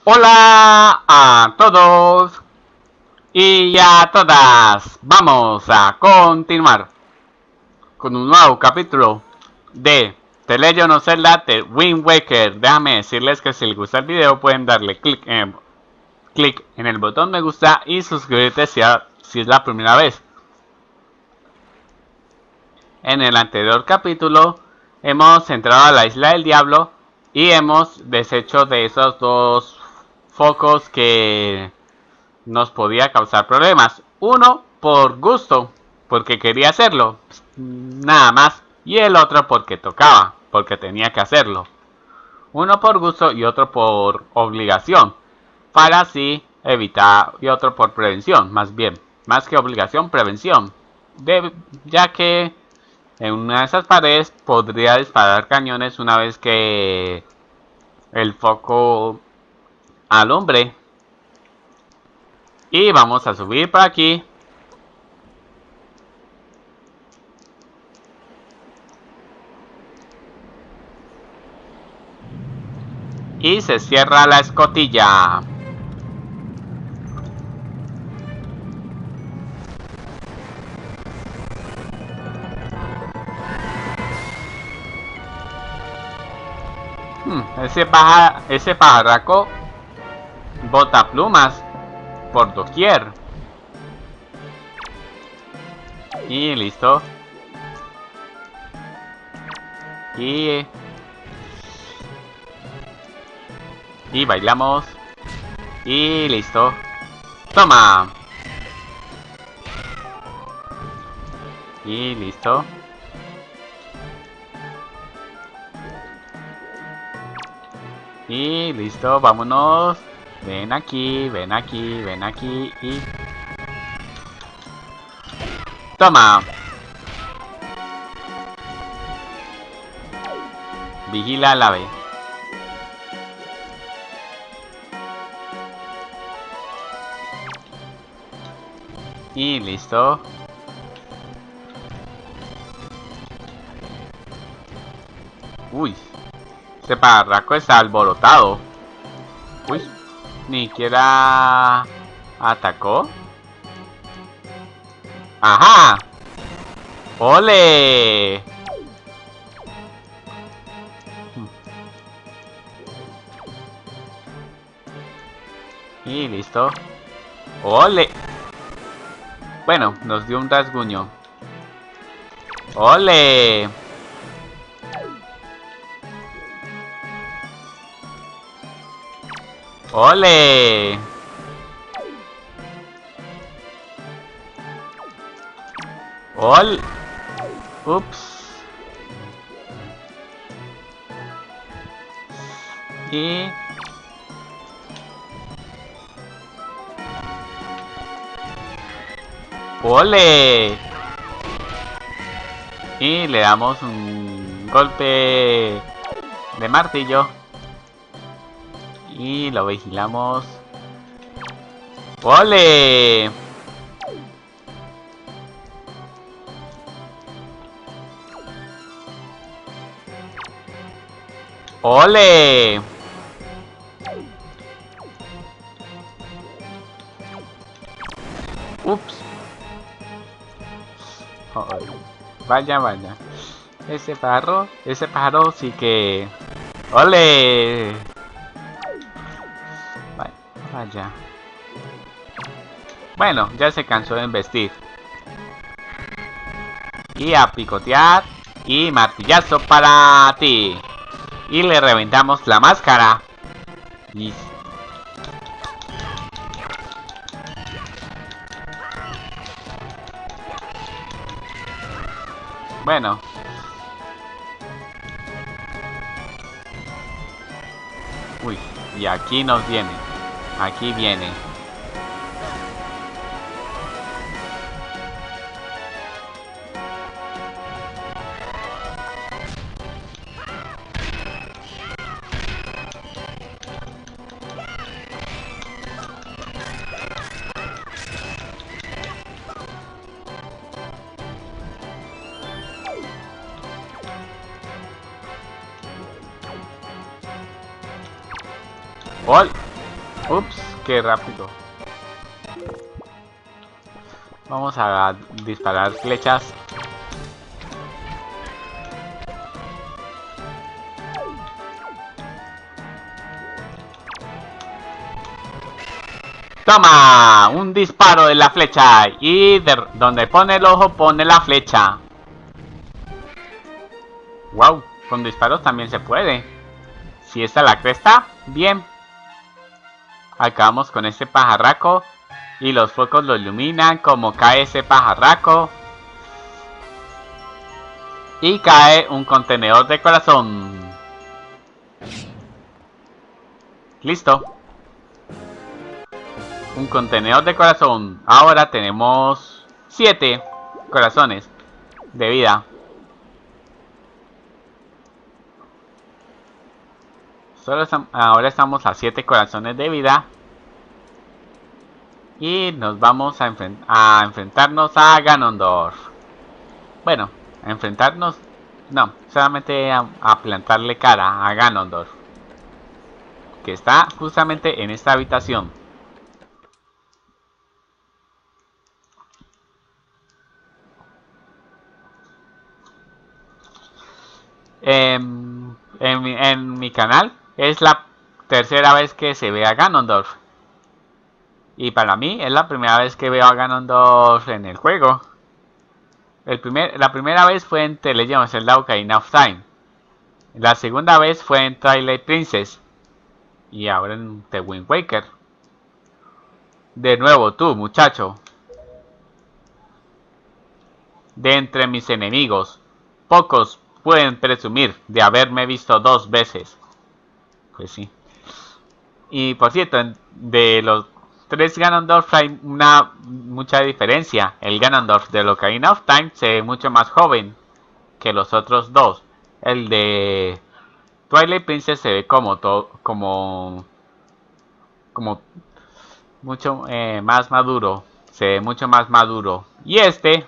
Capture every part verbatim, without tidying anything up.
Hola a todos y a todas. Vamos a continuar con un nuevo capítulo de The Legend of Zelda The Wind Waker. Déjame decirles que si les gusta el video pueden darle clic en, clic en el botón me gusta y suscribirte si, a, si es la primera vez. En el anterior capítulo hemos entrado a la isla del diablo y hemos deshecho de esos dos focos que nos podía causar problemas. Uno por gusto, porque quería hacerlo, nada más. Y el otro porque tocaba, porque tenía que hacerlo. Uno por gusto y otro por obligación, para así evitar, y otro por prevención, más bien. Más que obligación, prevención. De, ya que en una de esas paredes podría disparar cañones una vez que el foco alumbre. Y vamos a subir por aquí. Y se cierra la escotilla. Hmm, ese, paja, ese pajarraco bota plumas por doquier. Y listo. Y... Y bailamos. Y listo. Toma. Y listo. Y listo, vámonos. Ven aquí, ven aquí, ven aquí y... Toma. Vigila al ave. Y listo. Uy. Ese pajarraco está alborotado. Uy. Ni siquiera atacó. ¡Ajá! ¡Ole! Y listo. ¡Ole! Bueno, nos dio un rasguño. ¡Ole! ¡Ole! ¡Ol! ¡Ups! Y... ¡Ole! Y le damos un golpe de martillo. Y lo vigilamos. ¡Ole! ¡Ole! Ups. Oh, vaya, vaya. Ese pájaro, ese pájaro sí que... ¡Ole! Vaya. Bueno, ya se cansó de embestir. Y a picotear. Y martillazo para ti. Y le reventamos la máscara. Y... Bueno. Uy, y aquí nos viene. Aquí viene. ¡Ol! Ups, qué rápido. Vamos a disparar flechas. ¡Toma! Un disparo de la flecha. Y de donde pone el ojo, pone la flecha. ¡Wow! Con disparos también se puede. Si esta es la cresta, bien. Acabamos con este pajarraco. Y los focos lo iluminan como cae ese pajarraco. Y cae un contenedor de corazón. Listo. Un contenedor de corazón. Ahora tenemos siete corazones de vida. Solo estamos, ahora estamos a siete corazones de vida. Y nos vamos a, enfrent a enfrentarnos a Ganondorf. Bueno, a enfrentarnos... No, solamente a, a plantarle cara a Ganondorf. Que está justamente en esta habitación. En, en, mi, en mi canal es la tercera vez que se ve a Ganondorf. Y para mí es la primera vez que veo a Ganondorf en el juego. El primer, la primera vez fue en The Legend of Zelda Ocarina of Time. La segunda vez fue en Twilight Princess. Y ahora en The Wind Waker. De nuevo tú, muchacho. De entre mis enemigos, pocos pueden presumir de haberme visto dos veces. Pues sí. Y por cierto, de los tres Ganondorf hay una mucha diferencia. El Ganondorf de Ocarina of Time se ve mucho más joven que los otros dos. El de Twilight Princess se ve como todo, como, como mucho eh, más maduro. Se ve mucho más maduro. Y este,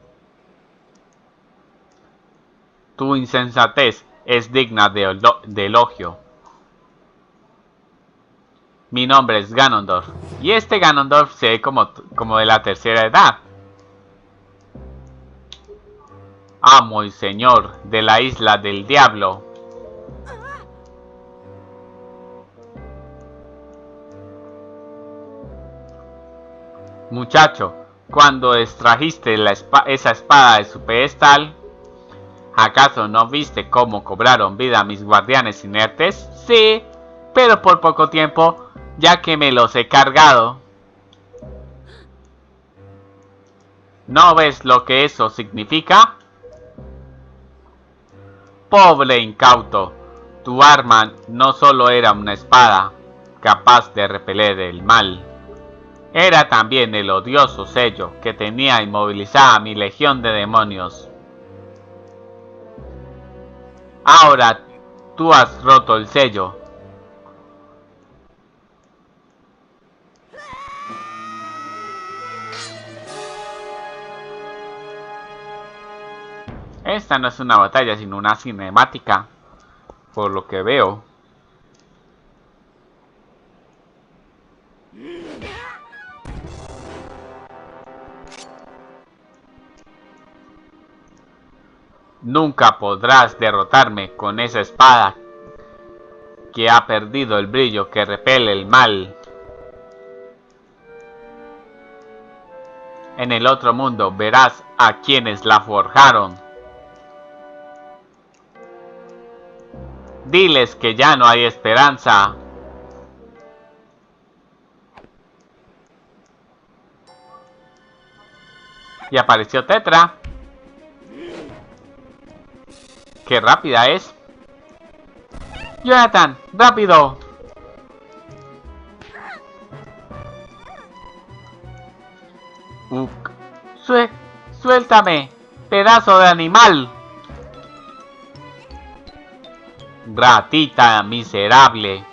tu insensatez es digna de, de elogio. Mi nombre es Ganondorf. Y este Ganondorf se ve como, como de la tercera edad. Amo y señor de la isla del diablo. Muchacho, cuando extrajiste la espa esa espada de su pedestal, ¿acaso no viste cómo cobraron vida mis guardianes inertes? Sí, pero por poco tiempo, ya que me los he cargado. ¿No ves lo que eso significa? Pobre incauto, tu arma no solo era una espada, capaz de repeler el mal. Era también el odioso sello que tenía inmovilizada a mi legión de demonios. Ahora tú has roto el sello. Esta no es una batalla, sino una cinemática, por lo que veo. Nunca podrás derrotarme con esa espada que ha perdido el brillo que repele el mal. En el otro mundo verás a quienes la forjaron. Diles que ya no hay esperanza. Y apareció Tetra. ¡Qué rápida es! ¡Jonathan! ¡Rápido! Uk. Sue ¡Suéltame! ¡Pedazo de animal! Ratita miserable.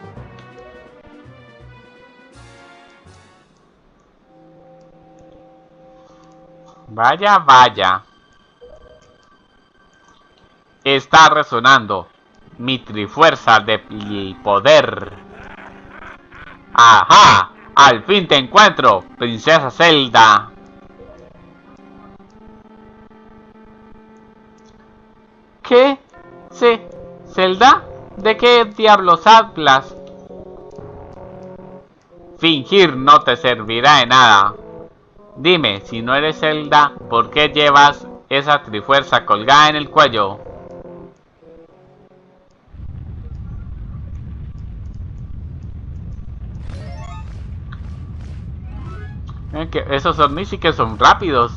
Vaya, vaya. Está resonando mi trifuerza de poder. ¡Ajá! ¡Al fin te encuentro, princesa Zelda! ¿Qué? ¿Sí? ¿Zelda? ¿De qué diablos hablas? Fingir no te servirá de nada. Dime, si no eres Zelda, ¿por qué llevas esa trifuerza colgada en el cuello? Eh, que esos ovnis sí que son rápidos.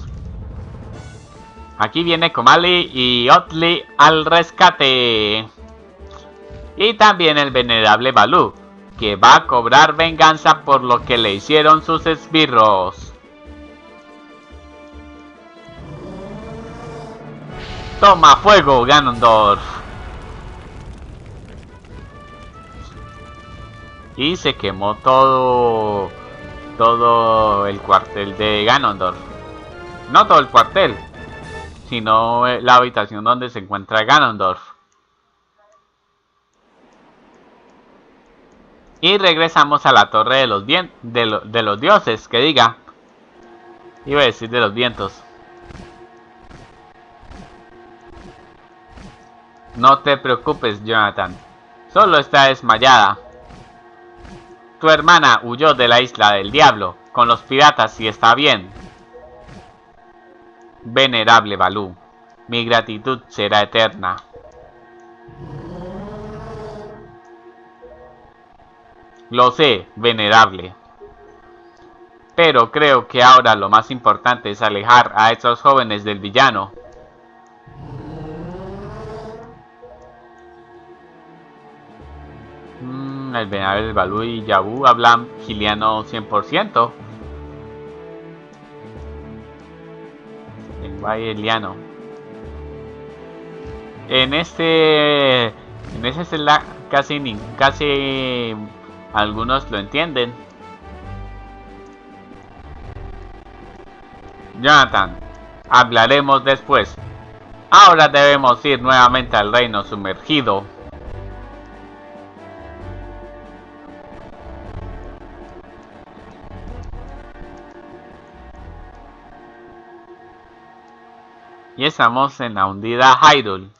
Aquí viene Komali y Otley al rescate. Y también el venerable Baloo, que va a cobrar venganza por lo que le hicieron sus esbirros. ¡Toma fuego, Ganondorf! Y se quemó todo... todo el cuartel de Ganondorf. No todo el cuartel, sino la habitación donde se encuentra Ganondorf. Y regresamos a la torre de los, bien, de, lo, de los dioses, que diga. Iba a decir de los vientos. No te preocupes, Jonathan. Solo está desmayada. Tu hermana huyó de la isla del diablo con los piratas y está bien. Venerable Baloo, mi gratitud será eterna. Lo sé, venerable. Pero creo que ahora lo más importante es alejar a esos jóvenes del villano. Mm, el venerable Baloo y Yabu hablan giliano cien por ciento. Lenguaje liano. En este... En ese celda casi, casi algunos lo entienden. Jonathan, hablaremos después. Ahora debemos ir nuevamente al reino sumergido. Y estamos en la hundida Hyrule.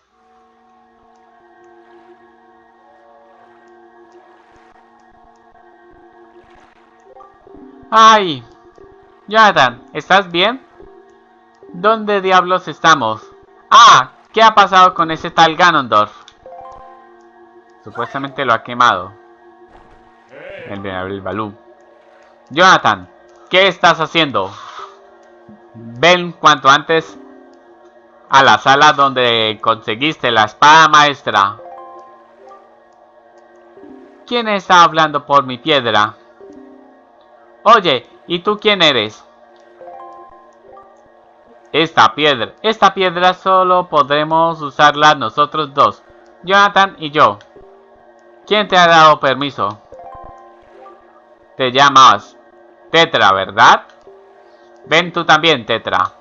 ¡Ay! Jonathan, ¿estás bien? ¿Dónde diablos estamos? ¡Ah! ¿Qué ha pasado con ese tal Ganondorf? Supuestamente lo ha quemado el venerable Baloo. Jonathan, ¿qué estás haciendo? Ven cuanto antes a la sala donde conseguiste la espada maestra. ¿Quién está hablando por mi piedra? Oye, ¿y tú quién eres? Esta piedra, esta piedra solo podremos usarla nosotros dos, Jonathan y yo. ¿Quién te ha dado permiso? Te llamas Tetra, ¿verdad? Ven tú también, Tetra.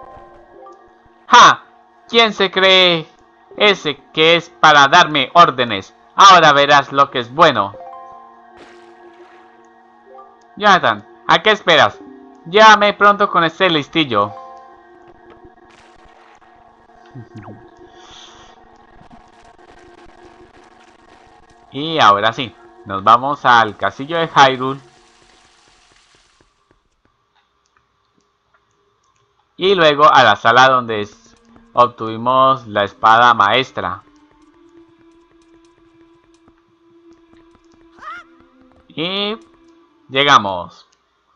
¡Ja! ¿Quién se cree ese que es para darme órdenes? Ahora verás lo que es bueno. Jonathan, ¿a qué esperas? Llévame pronto con este listillo. Y ahora sí, nos vamos al castillo de Hyrule. Y luego a la sala donde obtuvimos la espada maestra. Y llegamos.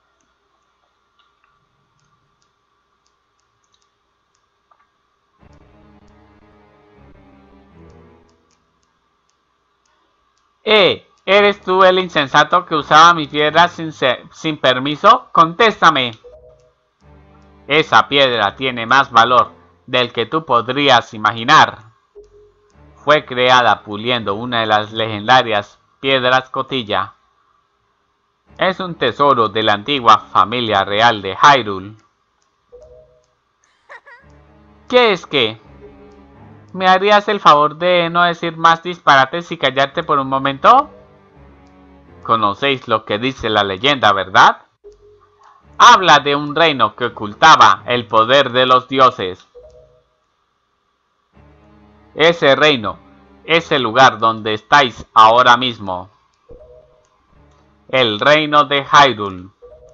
Eh, ¿eres tú el insensato que usaba mi piedra sin, sin permiso? ¡Contéstame! Esa piedra tiene más valor del que tú podrías imaginar. Fue creada puliendo una de las legendarias piedras cotilla. Es un tesoro de la antigua familia real de Hyrule. ¿Qué es que? ¿Me harías el favor de no decir más disparates y callarte por un momento? Conocéis lo que dice la leyenda, ¿verdad? Habla de un reino que ocultaba el poder de los dioses. Ese reino es el lugar donde estáis ahora mismo. El reino de Hyrule.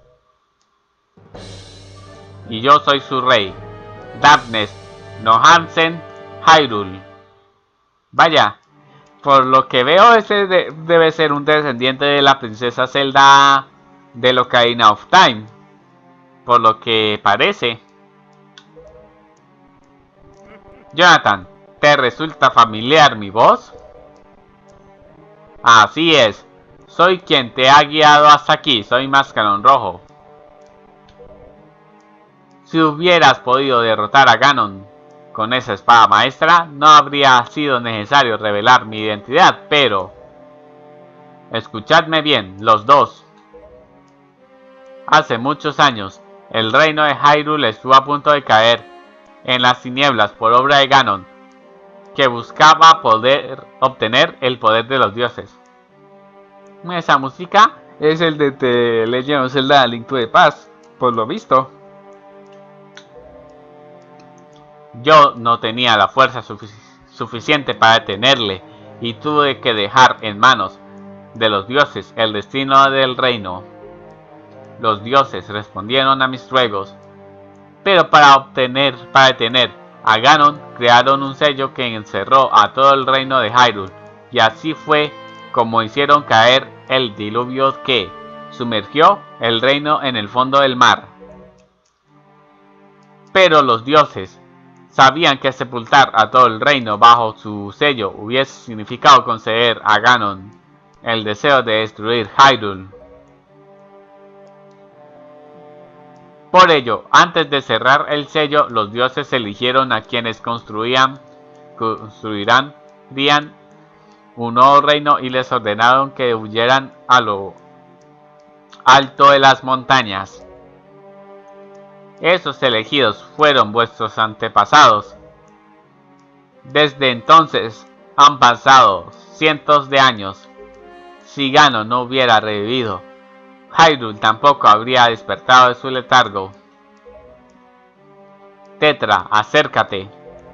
Y yo soy su rey, Darkness Nohansen Hyrule. Vaya, por lo que veo ese de, debe ser un descendiente de la princesa Zelda de Ocarina of Time. Por lo que parece. Jonathan, ¿te resulta familiar mi voz? Así es, soy quien te ha guiado hasta aquí, soy Mascarón Rojo. Si hubieras podido derrotar a Ganon con esa espada maestra, no habría sido necesario revelar mi identidad, pero... Escuchadme bien, los dos. Hace muchos años, el reino de Hyrule estuvo a punto de caer en las tinieblas por obra de Ganon, que buscaba poder obtener el poder de los dioses. Esa música es el de The Legend of Zelda: Link to the Past, por lo visto. Yo no tenía la fuerza sufic suficiente para detenerle y tuve que dejar en manos de los dioses el destino del reino. Los dioses respondieron a mis ruegos, pero para obtener, para detener a Ganon, crearon un sello que encerró a todo el reino de Hyrule, y así fue como hicieron caer el diluvio que sumergió el reino en el fondo del mar. Pero los dioses sabían que sepultar a todo el reino bajo su sello hubiese significado conceder a Ganon el deseo de destruir Hyrule. Por ello, antes de cerrar el sello, los dioses eligieron a quienes construían, construirán un nuevo reino y les ordenaron que huyeran a lo alto de las montañas. Esos elegidos fueron vuestros antepasados. Desde entonces han pasado cientos de años. Si Ganon no hubiera revivido, Hyrule tampoco habría despertado de su letargo. Tetra, acércate.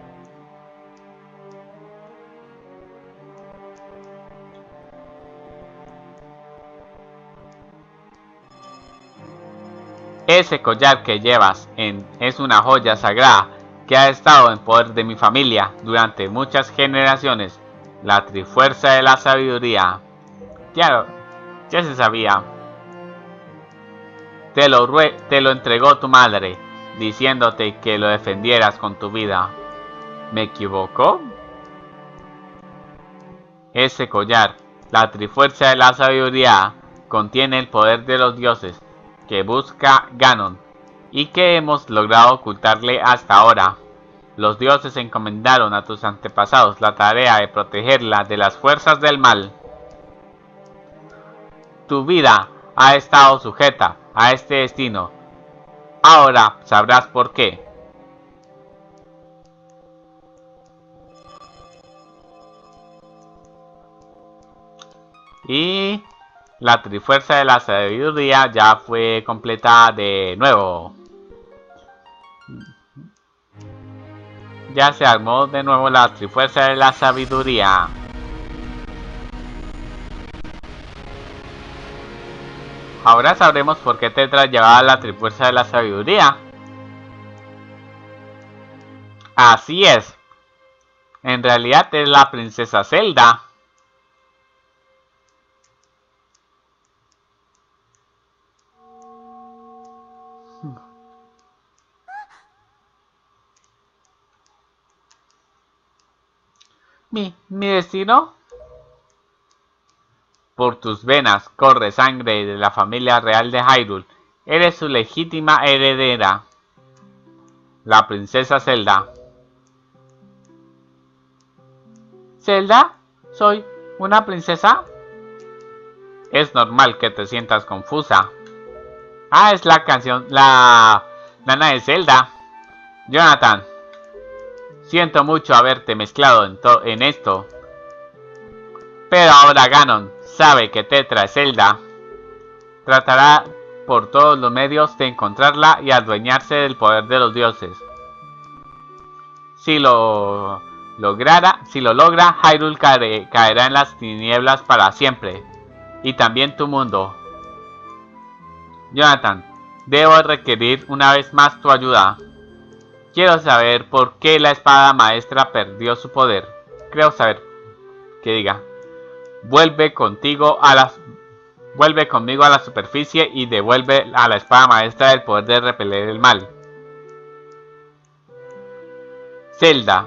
Ese collar que llevas en es una joya sagrada que ha estado en poder de mi familia durante muchas generaciones. La Trifuerza de la Sabiduría. Claro, ya se sabía. Te lo, te lo entregó tu madre, diciéndote que lo defendieras con tu vida. ¿Me equivocó? Ese collar, la Trifuerza de la Sabiduría, contiene el poder de los dioses que busca Ganon y que hemos logrado ocultarle hasta ahora. Los dioses encomendaron a tus antepasados la tarea de protegerla de las fuerzas del mal. Tu vida ha estado sujeta a este destino. Ahora sabrás por qué. Y la Trifuerza de la Sabiduría ya fue completada de nuevo. Ya se armó de nuevo la Trifuerza de la Sabiduría. Ahora sabremos por qué Tetra llevaba la Trifuerza de la Sabiduría. Así es. En realidad es la princesa Zelda. Mi, mi destino. Por tus venas corre sangre de la familia real de Hyrule. Eres su legítima heredera, la princesa Zelda. ¿Zelda? ¿Soy una princesa? Es normal que te sientas confusa. Ah, es la canción, la nana de Zelda. Jonathan, siento mucho haberte mezclado en, en esto. Pero ahora Ganon sabe que Tetra es Zelda, tratará por todos los medios de encontrarla y adueñarse del poder de los dioses. Si lo lograra, si lo logra, Hyrule cae, caerá en las tinieblas para siempre, y también tu mundo. Jonathan, debo requerir una vez más tu ayuda. Quiero saber por qué la espada maestra perdió su poder. Creo saber que diga. Vuelve contigo a la Vuelve conmigo a la superficie y devuelve a la espada maestra el poder de repeler el mal. Zelda.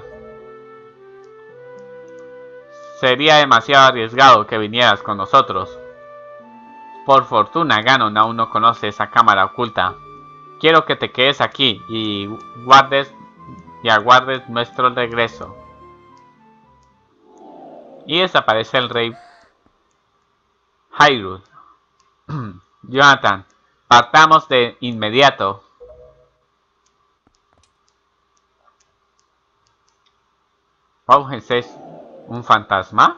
Sería demasiado arriesgado que vinieras con nosotros. Por fortuna Ganon aún no conoce esa cámara oculta. Quiero que te quedes aquí y guardes y aguardes nuestro regreso. Y desaparece el rey Hyrule. Jonathan, partamos de inmediato. Oh, ¿ese es un fantasma?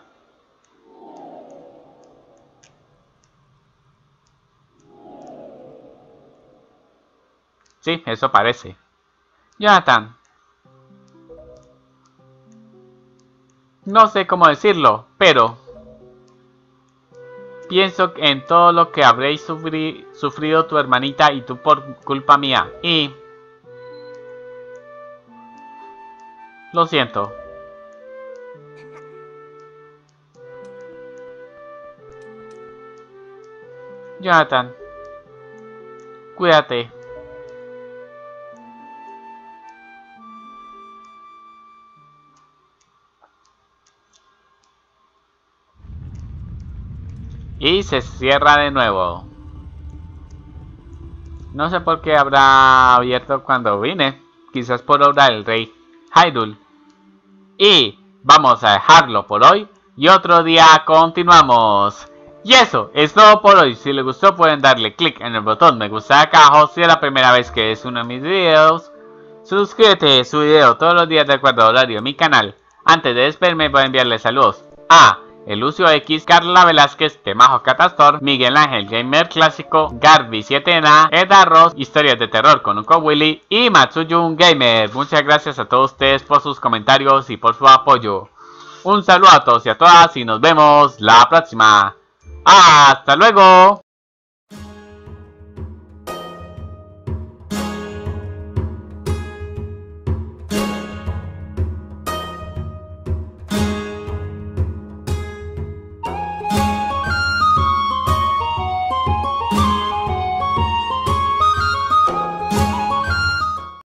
Sí, eso parece. Jonathan. No sé cómo decirlo, pero pienso en todo lo que habréis sufri sufrido tu hermanita y tú por culpa mía. Y lo siento. Jonathan, cuídate. Y se cierra de nuevo. No sé por qué habrá abierto cuando vine. Quizás por obra del rey Hyrule. Y vamos a dejarlo por hoy. Y otro día continuamos. Y eso es todo por hoy. Si les gustó pueden darle click en el botón me gusta acá abajo. Si es la primera vez que ves uno de mis videos. Suscríbete, su video todos los días de acuerdo a horario en mi canal. Antes de despedirme voy a enviarles saludos a Elucio X, Carla Velázquez, Temajo Catastor, Miguel Ángel Gamer Clásico, Garby siete N, Eda Ross, Historias de Terror con Unco Willy y Matsuyun Gamer. Muchas gracias a todos ustedes por sus comentarios y por su apoyo. Un saludo a todos y a todas y nos vemos la próxima. ¡Hasta luego!